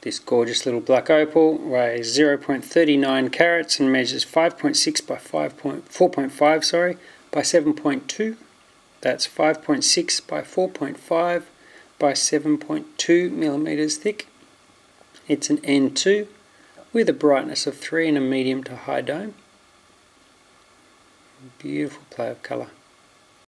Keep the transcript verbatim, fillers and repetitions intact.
This gorgeous little black opal weighs zero point three nine carats and measures five point six by five point four point five sorry by seven point two. That's five point six by four point five by seven point two millimeters thick. It's an N two with a brightness of three and a medium to high dome. Beautiful play of colour.